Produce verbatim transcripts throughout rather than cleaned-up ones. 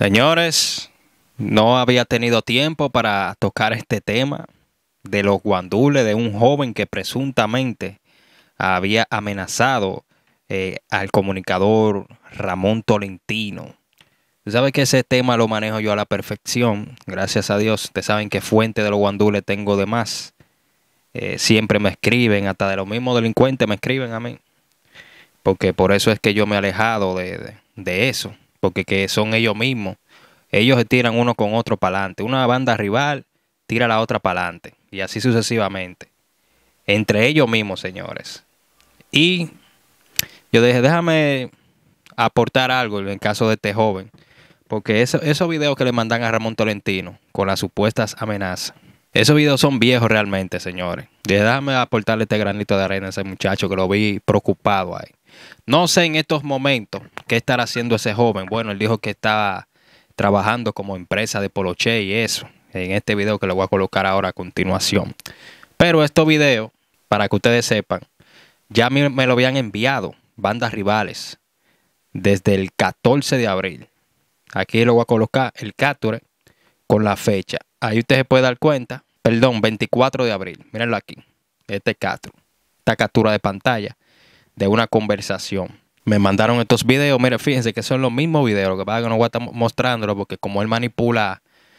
Señores, no había tenido tiempo para tocar este tema de los guandules de un joven que presuntamente había amenazado eh, al comunicador Ramón Tolentino. Tú sabes que ese tema lo manejo yo a la perfección, gracias a Dios. Ustedes saben que fuente de los guandules tengo de más. Eh, siempre me escriben, hasta de los mismos delincuentes me escriben a mí. Porque por eso es que yo me he alejado de, de, de eso. Porque que son ellos mismos. Ellos se tiran uno con otro para adelante. Una banda rival tira a la otra para adelante. Y así sucesivamente. Entre ellos mismos, señores. Y yo dije, déjame aportar algo en el caso de este joven. Porque eso, esos videos que le mandan a Ramón Tolentino con las supuestas amenazas. Esos videos son viejos realmente, señores. Dije, déjame aportarle este granito de arena a ese muchacho que lo vi preocupado ahí. No sé en estos momentos qué estará haciendo ese joven. Bueno, él dijo que estaba trabajando como empresa de poloché y eso. En este video que le voy a colocar ahora a continuación. Pero estos videos, para que ustedes sepan, ya me, me lo habían enviado bandas rivales desde el catorce de abril. Aquí lo voy a colocar el capture con la fecha. Ahí usted se puede dar cuenta. Perdón, veinticuatro de abril. Mírenlo aquí. Este capture. Esta captura de pantalla de una conversación. Me mandaron estos videos. Mire, fíjense que son los mismos videos. Lo que pasa es que no voy a estar mostrándolo porque como él manipula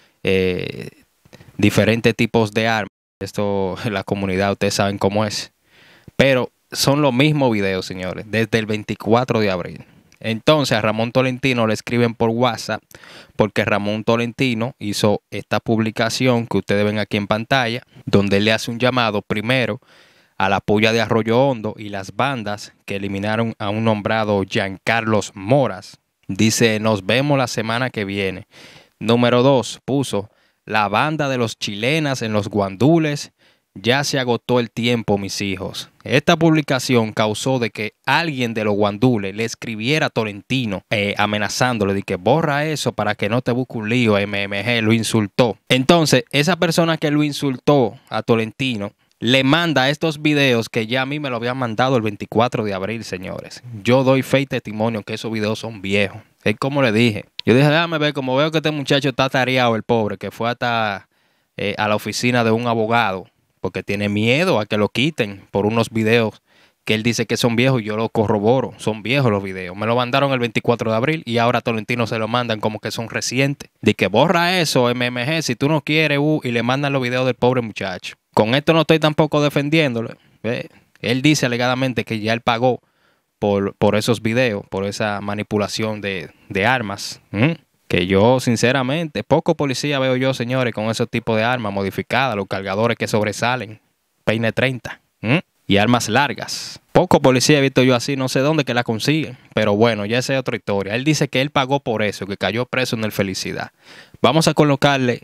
eh, diferentes tipos de armas. Esto en la comunidad ustedes saben cómo es. Pero son los mismos videos, señores. Desde el veinticuatro de abril. Entonces a Ramón Tolentino le escriben por WhatsApp porque Ramón Tolentino hizo esta publicación que ustedes ven aquí en pantalla, donde él le hace un llamado primero a la puya de Arroyo Hondo y las bandas que eliminaron a un nombrado Giancarlos Moras. Dice, nos vemos la semana que viene. Número dos, puso, la banda de los chilenas en los guandules. Ya se agotó el tiempo, mis hijos. Esta publicación causó de que alguien de los guandules le escribiera a Tolentino eh, amenazándole de que borra eso para que no te busque un lío. M M G lo insultó. Entonces, esa persona que lo insultó a Tolentino le manda estos videos que ya a mí me lo habían mandado el veinticuatro de abril, señores. Yo doy fe y testimonio que esos videos son viejos. Es como le dije. Yo dije, déjame ver, como veo que este muchacho está tareado, el pobre, que fue hasta eh, a la oficina de un abogado. Porque tiene miedo a que lo quiten por unos videos que él dice que son viejos y yo lo corroboro. Son viejos los videos. Me lo mandaron el veinticuatro de abril y ahora a Tolentino se lo mandan como que son recientes. De que borra eso, M M G, si tú no quieres, uh, y le mandan los videos del pobre muchacho. Con esto no estoy tampoco defendiéndolo. ¿Ve? Él dice alegadamente que ya él pagó por, por esos videos, por esa manipulación de, de armas. ¿Mm? Que yo, sinceramente, poco policía veo yo, señores, con esos tipos de armas modificadas, los cargadores que sobresalen, peine treinta, ¿m? Y armas largas. Poco policía he visto yo así, no sé dónde que la consiguen, pero bueno, ya esa es otra historia. Él dice que él pagó por eso, que cayó preso en el Felicidad. Vamos a colocarle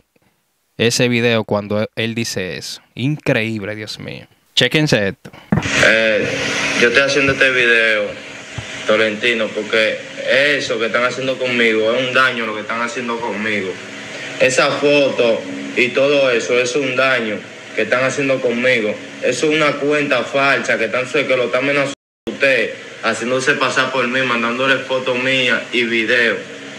ese video cuando él dice eso. Increíble, Dios mío. Chéquense esto. Eh, yo estoy haciendo este video, Tolentino, porque eso que están haciendo conmigo es un daño lo que están haciendo conmigo. Esa foto y todo eso es un daño que están haciendo conmigo. Eso es una cuenta falsa que, están, que lo están amenazando a usted, haciéndose pasar por mí, mandándole fotos mías y videos.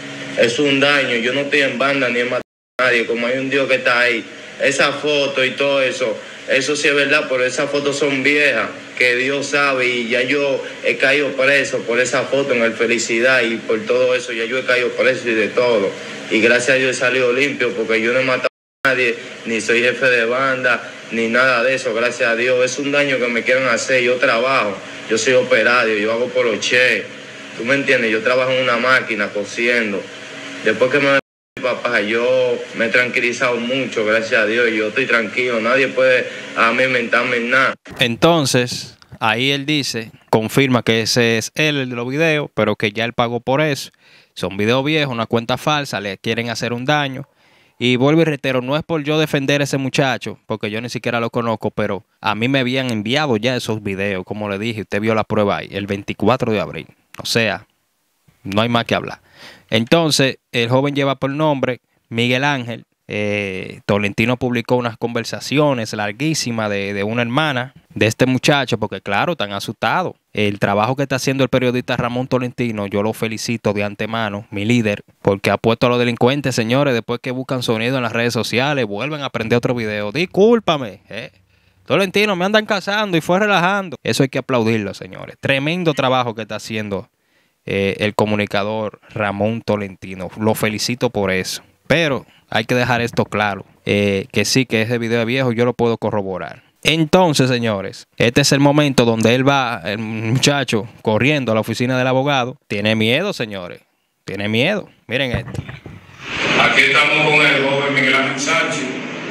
Es un daño. Yo no estoy en banda ni en matar a nadie, como hay un Dios que está ahí. Esa foto y todo eso, eso sí es verdad, pero esas fotos son viejas, que Dios sabe, y ya yo he caído preso por esa foto en el Felicidad y por todo eso, ya yo he caído preso y de todo. Y gracias a Dios he salido limpio porque yo no he matado a nadie, ni soy jefe de banda, ni nada de eso, gracias a Dios. Es un daño que me quieren hacer, yo trabajo, yo soy operario, yo hago poloché, tú me entiendes, yo trabajo en una máquina cosiendo. Después que me papá, yo me he tranquilizado mucho, gracias a Dios, y yo estoy tranquilo, nadie puede a mí mentarme en nada. Entonces, ahí él dice, confirma que ese es él el de los videos, pero que ya él pagó por eso. Son videos viejos, una cuenta falsa, le quieren hacer un daño. Y vuelvo y reitero, no es por yo defender a ese muchacho, porque yo ni siquiera lo conozco, pero a mí me habían enviado ya esos videos, como le dije, usted vio la prueba ahí, el veinticuatro de abril. O sea, no hay más que hablar. Entonces, el joven lleva por nombre Miguel Ángel, eh, Tolentino publicó unas conversaciones larguísimas de, de una hermana de este muchacho, porque claro, están asustados. El trabajo que está haciendo el periodista Ramón Tolentino, yo lo felicito de antemano, mi líder, porque ha puesto a los delincuentes, señores, después que buscan sonido en las redes sociales, vuelven a aprender otro video. Discúlpame, eh. Tolentino, me andan cazando y fue relajando. Eso hay que aplaudirlo, señores. Tremendo trabajo que está haciendo eh, el comunicador Ramón Tolentino. Lo felicito por eso. Pero hay que dejar esto claro, eh, que sí, que ese video es viejo, yo lo puedo corroborar. Entonces, señores, este es el momento donde él va, el muchacho, corriendo a la oficina del abogado. Tiene miedo, señores. Tiene miedo. Miren esto. Aquí estamos con el joven Miguel Ángel Sánchez,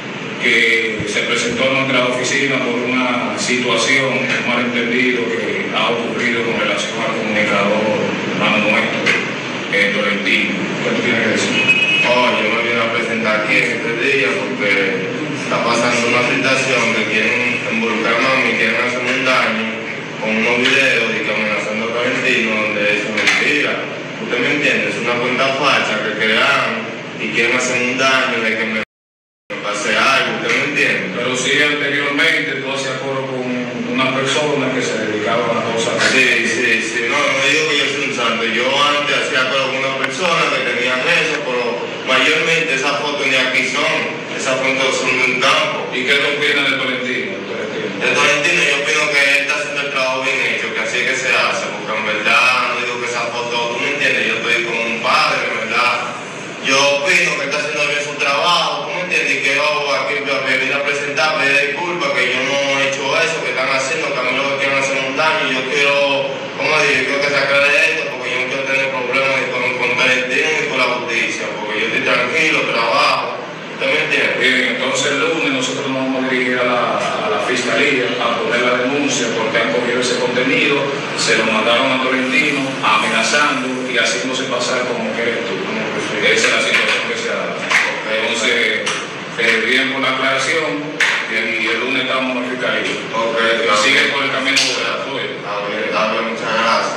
que se presentó a nuestra oficina por una situación, un malentendido que ha ocurrido con relación al comunicador hermano nuestro, eh, Tolentino. ¿Qué tú tienes que decir? Oh, yo me vine a presentar aquí en este día porque está pasando una situación que quieren involucrarme a mí, quieren hacerme un daño con unos videos y que amenazando a Tolentino, donde eso es mentira. ¿Usted me entiende? Es una cuenta falsa que crean y quieren hacerme un daño de que me pase algo. ¿Usted me entiende? Pero sí, anteriormente tú hacías coro con una persona que se dedicaba a cosas. Sí, sí, sí. No, no digo que yo soy un santo. Yo antes hacía coro con una persona que tenían eso, pero mayormente esas fotos ni aquí son. Esas fotos son de un campo. ¿Y qué tú opinas de Tolentino? De Tolentino yo opino que él está haciendo el trabajo bien hecho, que así es que se hace, porque en verdad no digo que esa foto, tú me entiendes, yo estoy como un padre, en verdad. Yo opino que está haciendo bien su trabajo, tú me entiendes, y que yo aquí me vine a presentar, pedir disculpas, que yo no he hecho eso, que están haciendo, que a mí lo que quieren hacer un daño, yo quiero, como digo, yo quiero que se aclare esto, porque yo no quiero tener problemas ni con, con Tolentino ni con la justicia, porque yo estoy tranquilo, trabajo, ¿usted me entiende? Bien, entonces el lunes nosotros nos vamos a dirigir a la, a la fiscalía a poner la denuncia porque han cogido ese contenido, se lo mandaron a Tolentino amenazando y haciéndose pasar como que eres tú. Esa es la situación que se ha dado. Entonces, eh, bien por la aclaración y el lunes estamos en la fiscalía. Okay, y sigue por el camino de la tuya. A ver, a ver, muchas gracias.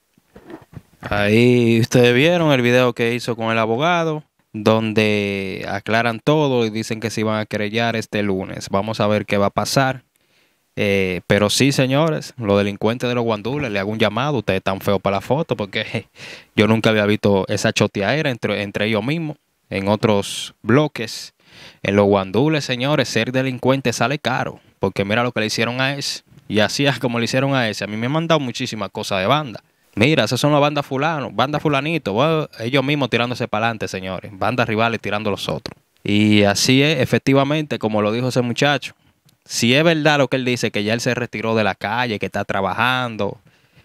Ahí ustedes vieron el video que hizo con el abogado, donde aclaran todo y dicen que se iban a querellar este lunes. Vamos a ver qué va a pasar. Eh, pero sí, señores, los delincuentes de los guandules, le hago un llamado. Ustedes están feos para la foto porque je, yo nunca había visto esa choteadera entre, entre ellos mismos en otros bloques. En los guandules, señores, ser delincuente sale caro, porque mira lo que le hicieron a ese. Y así es como le hicieron a ese. A mí me han mandado muchísimas cosas de banda. Mira, esas son las bandas fulano, banda fulanito, bueno, ellos mismos tirándose para adelante, señores. Bandas rivales tirando a los otros. Y así es, efectivamente, como lo dijo ese muchacho. Si es verdad lo que él dice, que ya él se retiró de la calle, que está trabajando,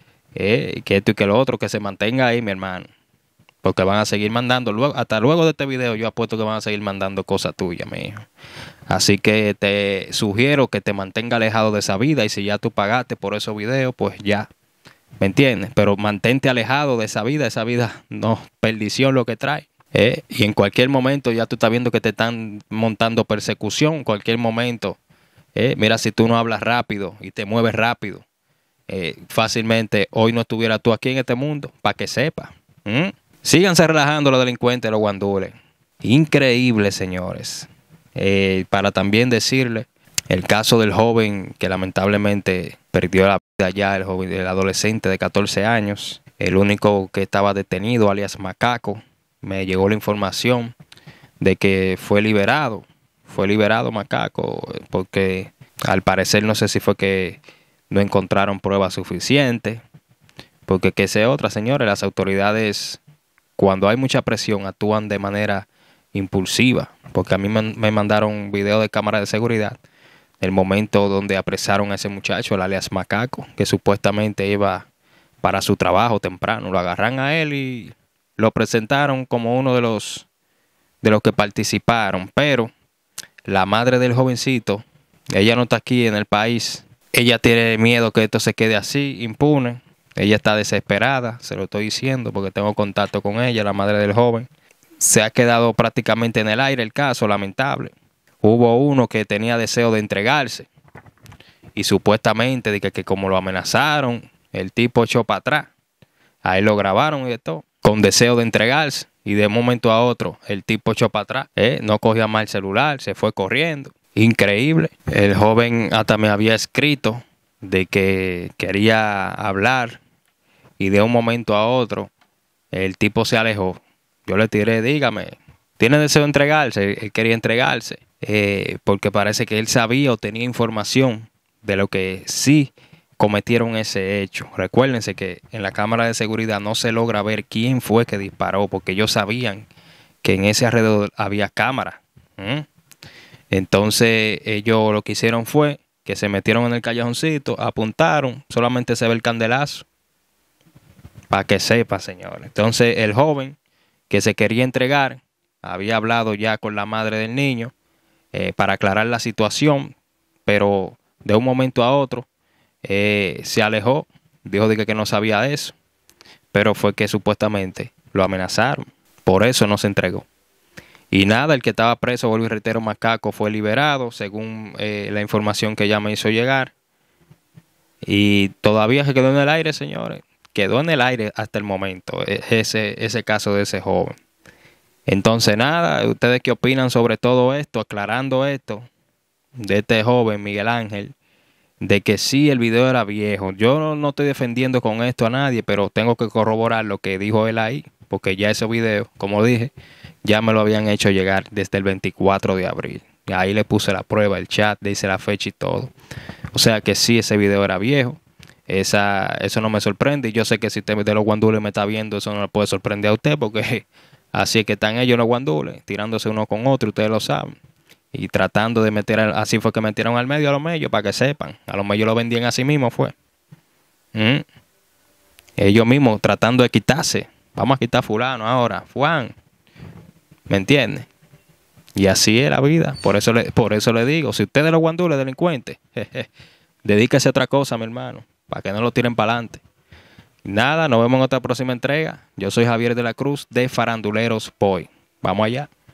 eh, que esto y que lo otro, que se mantenga ahí, mi hermano. Porque van a seguir mandando, luego, hasta luego de este video yo apuesto que van a seguir mandando cosas tuyas, mi hijo. Así que te sugiero que te mantenga alejado de esa vida y si ya tú pagaste por esos videos, pues ya. ¿Me entiendes? Pero mantente alejado de esa vida, esa vida no, perdición lo que trae. ¿eh? Y en cualquier momento ya tú estás viendo que te están montando persecución, en cualquier momento. ¿eh? Mira, si tú no hablas rápido y te mueves rápido, eh, fácilmente hoy no estuvieras tú aquí en este mundo, para que sepas. ¿Mm? Síganse relajando los delincuentes, los guandules. Increíble, señores. Eh, para también decirle el caso del joven que lamentablemente perdió la vida ya, el joven, el adolescente de catorce años, el único que estaba detenido, alias Macaco. Me llegó la información de que fue liberado, fue liberado Macaco, porque al parecer no sé si fue que no encontraron pruebas suficientes, porque que sea otra, señores, las autoridades cuando hay mucha presión actúan de manera impulsiva, porque a mí me, me mandaron un video de cámara de seguridad el momento donde apresaron a ese muchacho, el alias Macaco, que supuestamente iba para su trabajo temprano. Lo agarran a él y lo presentaron como uno de los de los que participaron, pero la madre del jovencito, ella no está aquí en el país, ella tiene miedo que esto se quede así, impune, ella está desesperada, se lo estoy diciendo porque tengo contacto con ella, la madre del joven. Se ha quedado prácticamente en el aire el caso, lamentable. Hubo uno que tenía deseo de entregarse y supuestamente de que, que como lo amenazaron, el tipo echó para atrás. A él lo grabaron y de todo, con deseo de entregarse. y de un momento a otro el tipo echó para atrás, ¿eh? No cogía más el celular, se fue corriendo. Increíble. El joven hasta me había escrito de que quería hablar y de un momento a otro el tipo se alejó. Yo le tiré, dígame, ¿tiene deseo de entregarse? Él quería entregarse, eh, porque parece que él sabía o tenía información de lo que sí cometieron ese hecho. Recuérdense que en la cámara de seguridad no se logra ver quién fue que disparó, porque ellos sabían que en ese alrededor había cámara. ¿Mm? Entonces ellos lo que hicieron fue que se metieron en el callejoncito, apuntaron, solamente se ve el candelazo, para que sepa, señores. Entonces el joven que se quería entregar había hablado ya con la madre del niño eh, para aclarar la situación, pero de un momento a otro Eh, se alejó, dijo de que, que no sabía de eso, pero fue que supuestamente lo amenazaron, por eso no se entregó. Y nada, el que estaba preso, vuelvo y reitero, Macaco, fue liberado, según eh, la información que ella me hizo llegar. Y todavía se quedó en el aire, señores, quedó en el aire hasta el momento, ese, ese caso de ese joven. Entonces nada, ¿ustedes qué opinan sobre todo esto? Aclarando esto, de este joven Miguel Ángel, de que sí, el video era viejo. Yo no, no estoy defendiendo con esto a nadie, pero tengo que corroborar lo que dijo él ahí, porque ya ese video, como dije, ya me lo habían hecho llegar desde el veinticuatro de abril. Y ahí le puse la prueba, el chat, dice la fecha y todo. O sea que sí, ese video era viejo. Esa, eso no me sorprende. Y yo sé que si usted de los guandules me está viendo, eso no le puede sorprender a usted, porque así es que están ellos los guandules, tirándose uno con otro, ustedes lo saben. Y tratando de meter, así fue que metieron al medio a los medios, para que sepan. A los medios lo vendían así mismo, fue. ¿Mm? Ellos mismos tratando de quitarse. Vamos a quitar a fulano ahora, Juan. ¿Me entiende? Y así es la vida. Por eso le, por eso le digo, si usted es de los guandules delincuentes, jeje, dedíquese a otra cosa, mi hermano, para que no lo tiren para adelante. Nada, nos vemos en otra próxima entrega. Yo soy Javier de la Cruz de Faranduleros Boy. Vamos allá.